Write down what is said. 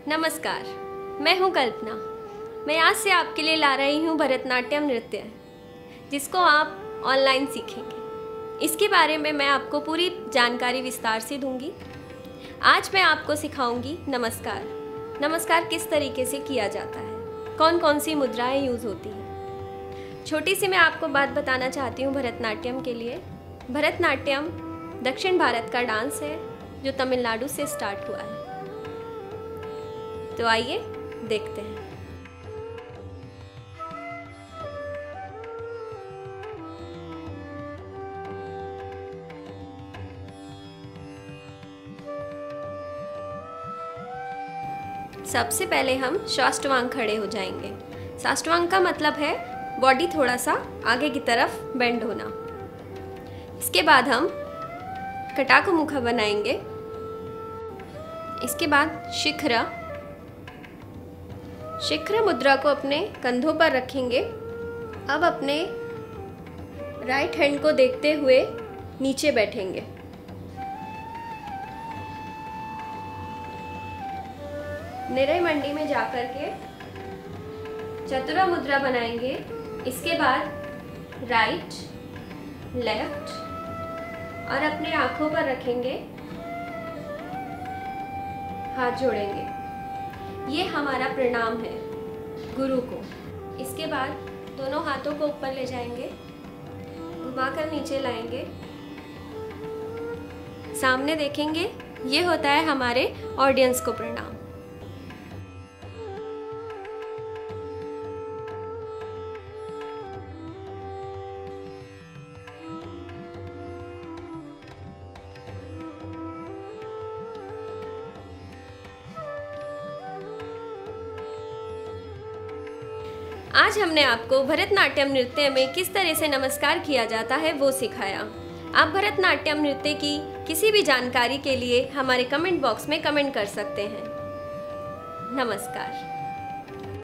नमस्कार, मैं हूं कल्पना। मैं आज से आपके लिए ला रही हूं भरतनाट्यम नृत्य, जिसको आप ऑनलाइन सीखेंगे। इसके बारे में मैं आपको पूरी जानकारी विस्तार से दूंगी। आज मैं आपको सिखाऊंगी नमस्कार। नमस्कार किस तरीके से किया जाता है, कौन कौन सी मुद्राएं यूज़ होती हैं। छोटी सी मैं आपको बात बताना चाहती हूँ भरतनाट्यम के लिए। भरतनाट्यम दक्षिण भारत का डांस है जो तमिलनाडु से स्टार्ट हुआ है। तो आइए देखते हैं। सबसे पहले हम साष्टांग खड़े हो जाएंगे। साष्टांग का मतलब है बॉडी थोड़ा सा आगे की तरफ बेंड होना। इसके बाद हम कटाक मुखा बनाएंगे। इसके बाद शिखर मुद्रा को अपने कंधों पर रखेंगे। अब अपने राइट हैंड को देखते हुए नीचे बैठेंगे। निरय मंडी में जाकर के चतुरा मुद्रा बनाएंगे। इसके बाद राइट, लेफ्ट और अपने आंखों पर रखेंगे, हाथ जोड़ेंगे। ये हमारा प्रणाम है गुरु को। इसके बाद दोनों हाथों को ऊपर ले जाएंगे, घुमाकर नीचे लाएंगे, सामने देखेंगे। ये होता है हमारे ऑडियंस को प्रणाम। आज हमने आपको भरतनाट्यम नृत्य में किस तरह से नमस्कार किया जाता है वो सिखाया। आप भरतनाट्यम नृत्य की किसी भी जानकारी के लिए हमारे कमेंट बॉक्स में कमेंट कर सकते हैं। नमस्कार।